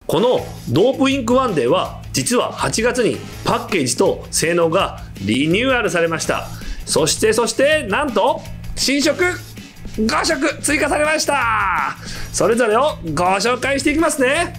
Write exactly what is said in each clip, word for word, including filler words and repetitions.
このドープインクワンデーは実ははちがつにパッケージと性能がリニューアルされました。そしてそしてなんと新色ごしょく追加されました。それぞれをご紹介していきますね。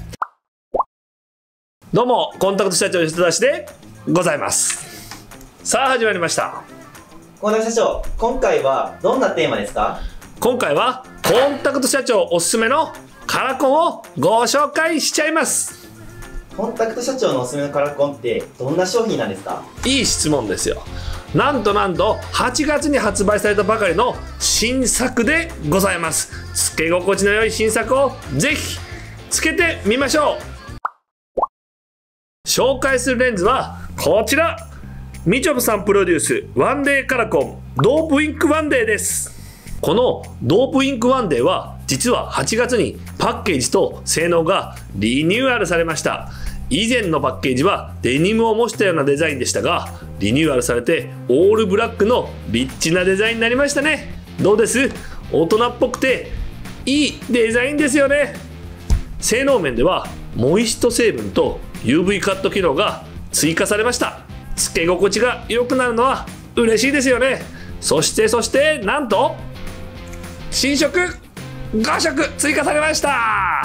どうもコンタクト社長吉田でございます。さあ始まりました。 コンタクト社長、今回はどんなテーマですか？ 今回はコンタクト社長おすすめのカラコンをご紹介しちゃいます。 コンタクト社長のおすすめのカラコンってどんな商品なんですか？ いい質問ですよ。なんとなんとはちがつに発売されたばかりの新作でございます。つけ心地の良い新作をぜひつけてみましょう。紹介するレンズはこちら、みちょぷさんプロデュースワンデーカラコンドープインクワンデーです。このドープインクワンデーは実ははちがつにパッケージと性能がリニューアルされました。以前のパッケージはデニムを模したようなデザインでしたが、リニューアルされてオールブラックのリッチなデザインになりましたね。どうです？大人っぽくていいデザインですよね。性能面ではモイスト成分と ユーブイ カット機能が追加されました。つけ心地が良くなるのは嬉しいですよね。そしてそしてなんと新色ごしょく追加されました。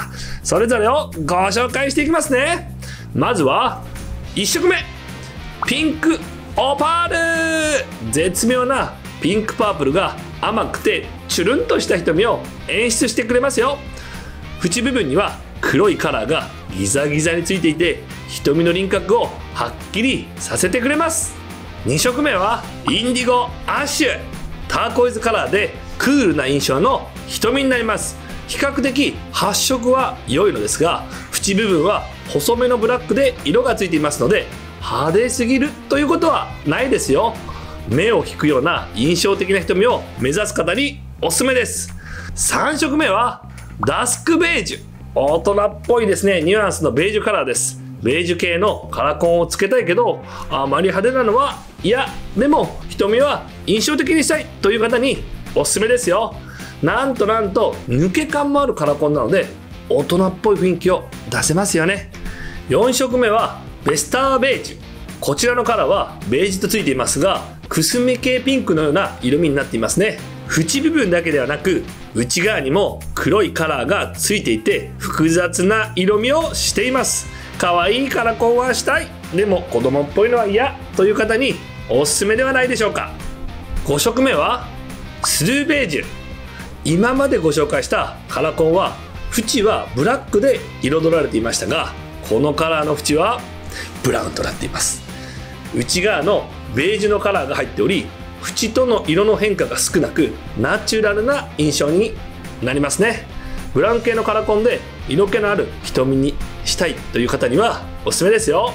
それぞれをご紹介していきますね。まずはいっしょくめ、ピンクオパール。絶妙なピンクパープルが甘くてチュルンとした瞳を演出してくれますよ。縁部分には黒いカラーがギザギザについていて、瞳の輪郭をはっきりさせてくれます。にしょくめはインディゴアッシュ。ターコイズカラーでクールな印象の瞳になります。比較的発色は良いのですが、縁部分は細めのブラックで色がついていますので、派手すぎるということはないですよ。目を引くような印象的な瞳を目指す方におすすめです。さんしょくめはダスクベージュ。大人っぽいですね、ニュアンスのベージュカラーです。ベージュ系のカラコンをつけたいけどあまり派手なのは嫌、でも瞳は印象的にしたいという方におすすめですよ。なんとなんと抜け感もあるカラコンなので大人っぽい雰囲気を出せますよね。よんしょくめはベスターベージュ。こちらのカラーはベージュとついていますが、くすみ系ピンクのような色味になっていますね。縁部分だけではなく内側にも黒いカラーがついていて複雑な色味をしています。可愛いカラコンはしたい、でも子供っぽいのは嫌という方におすすめではないでしょうか。ごしょくめはスルーベージュ。今までご紹介したカラコンは縁はブラックで彩られていましたが、このカラーの縁はブラウンとなっています。内側のベージュのカラーが入っており、縁との色の変化が少なくナチュラルな印象になりますね。ブラウン系のカラコンで色気のある瞳にしたいという方にはおすすめですよ。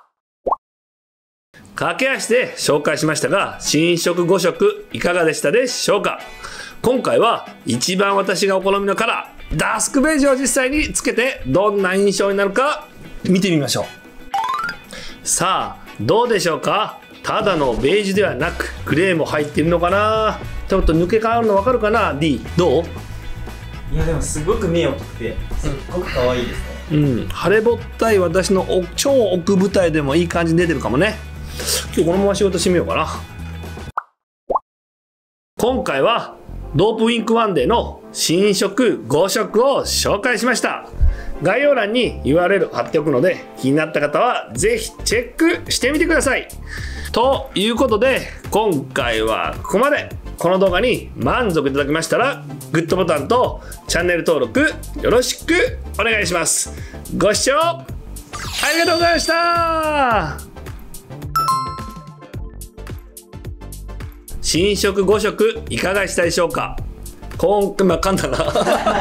駆け足で紹介しましたが、新色ごしょくいかがでしたでしょうか。今回は一番私がお好みのカラーダスクベージュを実際につけてどんな印象になるか見てみましょう。さあどうでしょうか。ただのベージュではなくグレーも入っているのかな。ちょっと抜け感あるの分かるかな。 D どう？ いやでもすごく目大きくてすっごく可愛いですね。 うん、晴れぼったい私の超奥舞台でもいい感じに出てるかもね。今日このまま仕事してみようかな。今回はドープウィンクワンデーの新色ごしょくを紹介しました。概要欄に ユーアールエル 貼っておくので気になった方はぜひチェックしてみてください。ということで今回はここまで。この動画に満足いただけましたらグッドボタンとチャンネル登録よろしくお願いします。ご視聴ありがとうございました。新色ごしょくいかがでしたでしょうか。今回まかんだない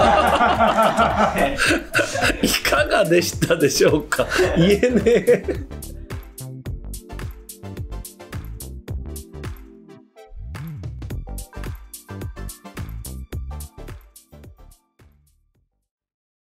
かがでしたでしょうか言えねえ